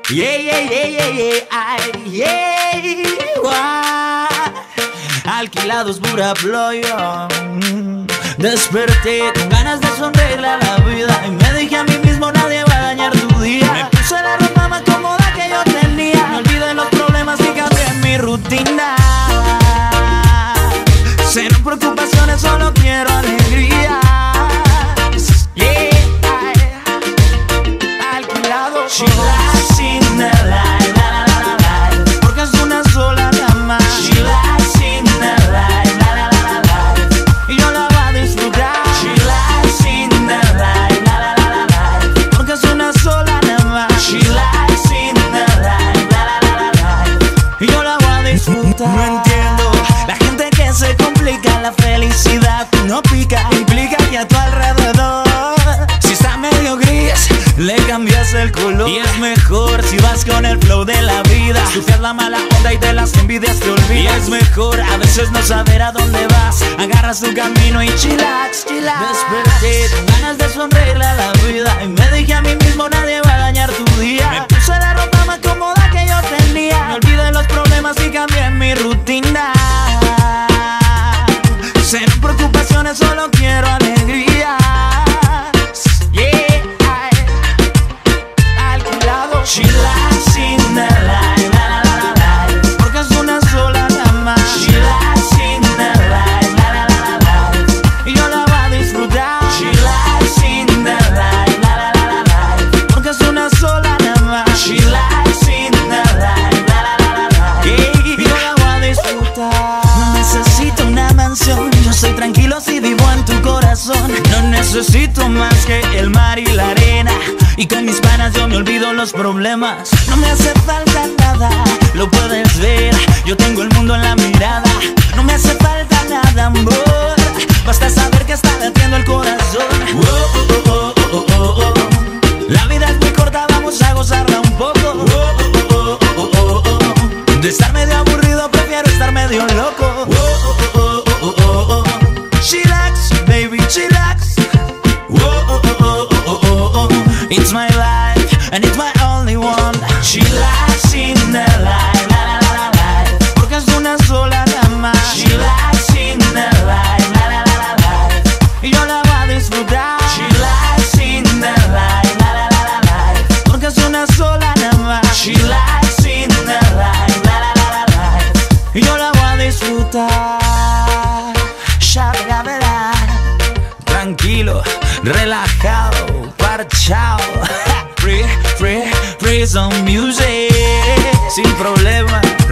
Yeah, yeah, yeah, yeah, yeah, ay, yeah, guau. Alquilados pura ploya. Desperté con ganas de sonreírle a la vida y me dije a mí mismo, nadie va a dañar tu día. Me puse la ropa más cómoda que yo tenía, me olvidé los problemas y cambié mi rutina. Cero preocupaciones, solo quiero alegría. Chillax in the light, la la la la, porque es una sola nada más. Chillax in the light, la la la la, y yo la voy a disfrutar. Chillax in the light, la la la la, porque es una sola nada más. Chillax in the light, la la la la, y yo la voy a disfrutar. No entiendo la gente que se complica, la felicidad no pica, implica que a tu alrededor, si está medio gris, le cambias el color. Y es mejor si vas con el flow de la vida, surfeas la mala onda y de las envidias te olvidas. Y es mejor a veces no saber a dónde vas, agarras tu camino y chillax, chillax. Desperté con ganas de sonreírle a la vida y me dije a mí mismo, nadie va a dañar tu día. Me puse la ropa más cómoda que yo tenía, me olvidé los problemas y cambié mi rutina. Cero preocupaciones, solo quiero alegría. Chillax in the light, la la la la, porque es una sola nada más. Chillax in the light, la la la la, y yo la voy a disfrutar. Chillax in the light, la la la la, porque es una sola nada más. Chillax in the light, la la la la, y yo la voy a disfrutar. No necesito una mansión, yo soy tranquilo si vivo en tu corazón. No necesito más que el mar y la arena, y con mis panas yo me olvido los problemas. No me hace falta nada, lo puedes ver, yo tengo el mundo en la mirada. No me hace falta nada, amor, basta saber que está latiendo el corazón. Oh, oh, oh, oh, oh, oh. La vida es muy corta, vamos a gozarla un poco. Oh, oh, oh, oh, oh. De estar medio aburrido prefiero estar medio loco. Oh, oh, oh, oh, oh, oh. Chillax, baby, chillax. Oh, oh, oh, oh, oh, oh, oh. It's my life, and it's my only one. Chillax in the light, la la la la, porque es una sola nada más. Chillax in the light, la la la la, y yo la voy a disfrutar. Chillax in the light, la la la la, porque es una sola nada más. Chillax in the light, la la la la, y yo la voy a disfrutar. Shabalabala, tranquilo, relajado, parchao. Free, free, free some music, sin problema.